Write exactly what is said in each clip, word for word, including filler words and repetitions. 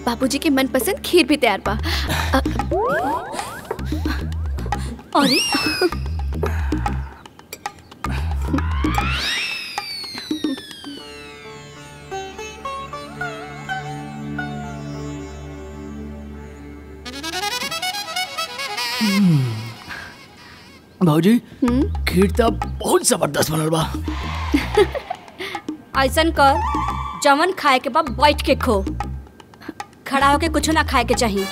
बाबूजी के मनपसंद खीर भी तैयार बा। अरे भाजी खीर तो बहुत जबरदस्त बनल बा। ऐसन कर जवन खाए के बाद बैठ के खो, खड़ा होके कुछ ना खाए के चाहिए।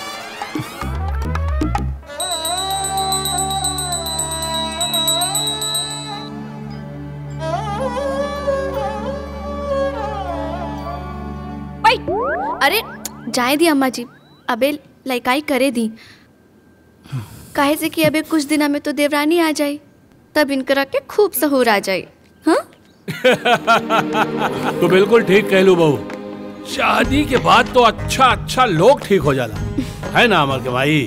अरे जाए दी अम्मा जी, अबे लइकाई करे दी। काहे से कि अबे कुछ दिना में तो देवरानी आ जाए, तब इनकरा के खूब सहूर आ जाए। हाँ तो बिल्कुल ठीक कह लू बहू, शादी के बाद तो अच्छा अच्छा लोग ठीक हो जाला, है ना अमर के भाई?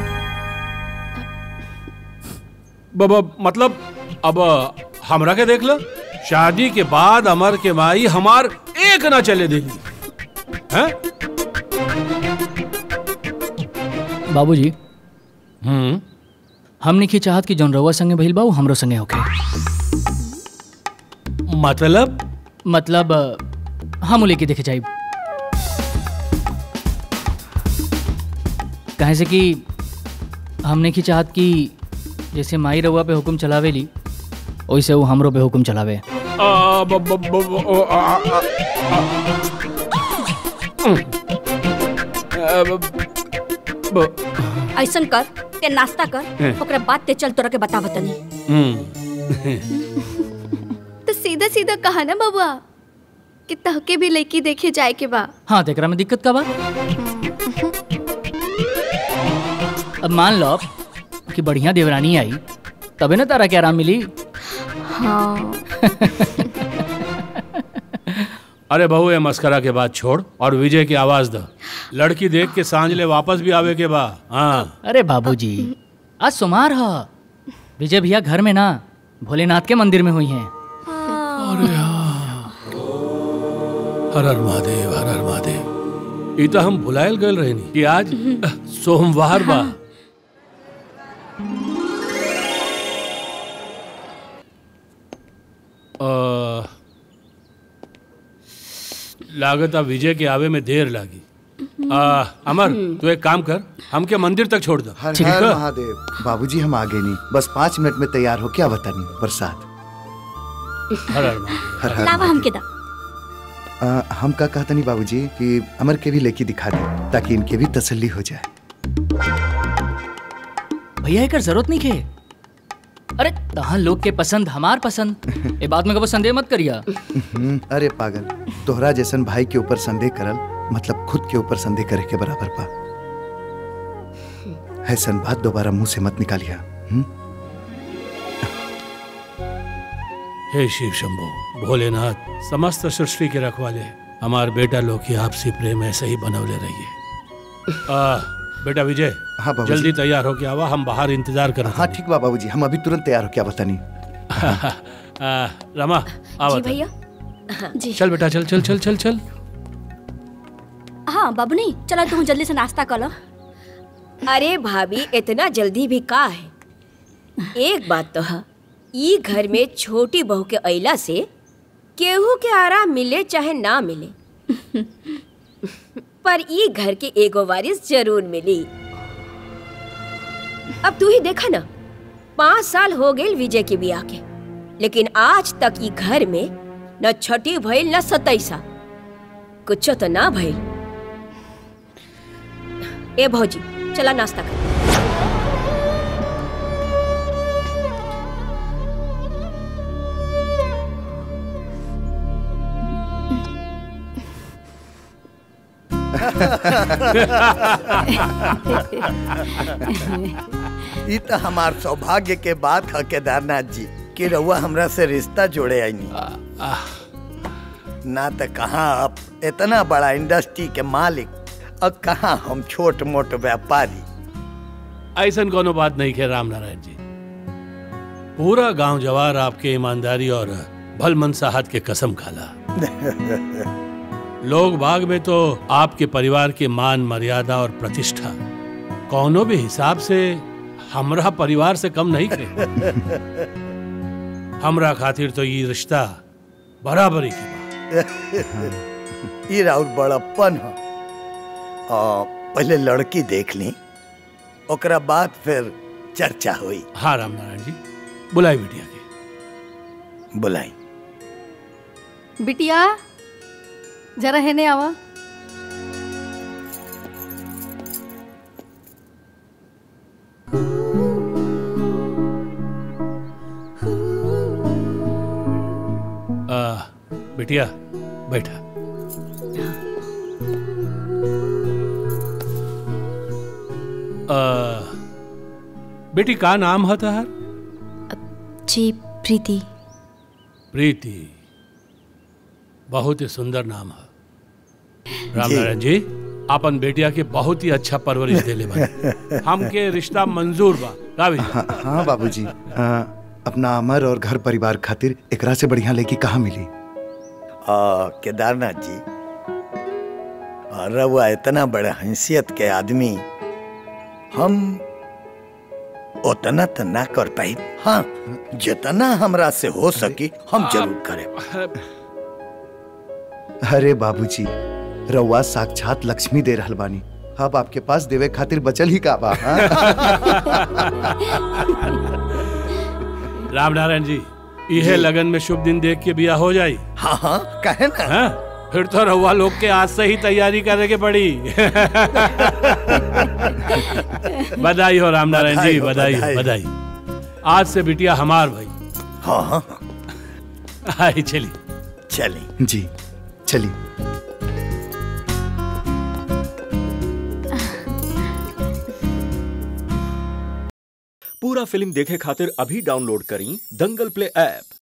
बाबा मतलब अब हमरा के देख लो, शादी के बाद अमर के माई हमार एक ना चले देगी, हैं? बाबूजी हम्म हमने की चाहत कि जौन रउआ संगे भइल बा उ हमरो संगे होके। मतलब मतलब हम लेके देखे जाइब, कहे से कि हमने की चाहत कि जैसे माई रउआ पे हुक्म चलावेली वैसे वो हमरो पे हुक्म चलावे। ऐसन कर ते नाश्ता कर, ओकरा बाद ते चल तोरा के बताव तनी। तो सीधा सीधा कहा ना बबुआ कि तहके भी लड़की देखे जाए के बा। हाँ तेकरा में दिक्कत का बा? अब मान लो कि बढ़िया देवरानी आई तबे ना तारा के आराम मिली। हाँ अरे बहू ये मस्करा के बाद छोड़ और विजय की आवाज दो, लड़की देख के सांझ ले वापस भी आवे के बा। हाँ अरे बाबूजी आज सोमवार है, विजय भैया घर में ना भोलेनाथ के मंदिर में हुई हैं। अरे हाँ, हर हर महादेव हर हर महादेव। ये तो हम भुलायल गए रहे नहीं कि आज सोमवार बा। आ, लागत अब विजय के आवे में देर लागी। आ, अमर तू एक काम कर, हमके मंदिर तक छोड़ दो। हर हर महादेव। बाबूजी हम आगे नहीं, बस पाँच मिनट में तैयार हो, क्या बतानी बरसात। हर हर महादेव। हर हर लावा हमके दा। आ, हम का कहता नहीं बाबूजी कि अमर के भी लेके दिखा दे ताकि इनके भी तसल्ली हो जाए। भैया एक जरूरत नहीं है। अरे तहाँ लोग के पसंद हमार पसंद, ये बात में कबो संदेह मत करिया। अरे पागल, तोहरा जैसन भाई के ऊपर संदेह करल मतलब खुद के ऊपर संदेह करे के बराबर पा। ऐसन बात दोबारा मुंह से मत निकालिया। हे शिव शंभो भोलेनाथ, समस्त सृष्टि के रखवाले, हमार बेटा लोग की आपसी प्रेम ऐसे ही बनवले रहिए। आ, बेटा विजय, हाँ बाबूजी। जल्दी तैयार हो के आवा, हम बाहर इंतजार कर रहे हैं। हाँ ठीक बा बाबूजी, हम अभी तुरंत तैयार हो, क्या बतानी। रमा आवा जी भैया। जी चल बेटा, चल चल चल चल चल। हाँ बाबू नहीं चलो, तू जल्दी से नाश्ता कर लो। अरे भाभी इतना जल्दी भी का है? एक बात तो है, ई घर में छोटी बहू के अइला से केहू के आराम मिले चाहे ना मिले, पर ई घर के एगो वारिस जरूर मिली। अब तू ही देखा ना, पाँच साल हो गए विजय के बियाह के, लेकिन आज तक ई घर में न छठी भइल न सतैसा, कुछ तो ना भइल। ए भौजी चला नाश्ता कर। ई तो हमार सौभाग्य के बात है केदारनाथ जी कि रउआ हमरा से रिश्ता जोड़े आई ना, तो कहाँ आप इतना बड़ा इंडस्ट्री के मालिक और कहाँ हम छोट मोट व्यापारी। ऐसा कोनो बात नहीं है राम नारायण जी, पूरा गांव जवार आपके ईमानदारी और भल मनसाहत के कसम खाला। लोग बाग में तो आपके परिवार के मान मर्यादा और प्रतिष्ठा कौनो भी हिसाब से हमरा परिवार से कम नहीं करे। हमरा खातिर तो ये रिश्ता बराबरी की बात। ये राउर बड़प्पन है। पहले लड़की देख ली, ओकरा बाद फिर चर्चा हुई। हाँ राम नारायण जी, बुलाई बिटिया के। बुलाई। बिटिया जरा हेने आवा। आ, बिटिया बैठा। आ, बेटी का नाम है तहार? जी प्रीति। प्रीति, बहुत ही सुंदर नाम है। राम नारायण जी, अपन बेटिया के बहुत ही अच्छा परवरिश देले बा। हमके रिश्ता मंजूर बा। का विचार? हाँ, हाँ बाबूजी, आ, अपना अमर और घर परिवार खातिर एकरा से बढ़िया लड़की कहाँ मिली? आ, केदारनाथ जी, रउआ इतना बड़ा हैसियत के आदमी, हम उतना तो ना कर पाई। हाँ, जितना हमरा से हो सकी हम जरूर करें। अरे बाबूजी, रउआ साक्षात लक्ष्मी दे रहल बानी। अब आपके पास देवे खातिर बचल ही का बा? राम नारायण जी, यह लगन में शुभ दिन देख के बिया हो जाई। हाँ हाँ, कहे ना। हाँ? फिर तो रउआ लोग के आज से ही तैयारी करे के पड़ी। बधाई हो राम नारायण जी, बधाई हो, बधाई। आज से बिटिया हमार भाई। हाँ हाँ, आई चली चली जी चली। पूरा फिल्म देखे खातिर अभी डाउनलोड करी दंगल प्ले ऐप।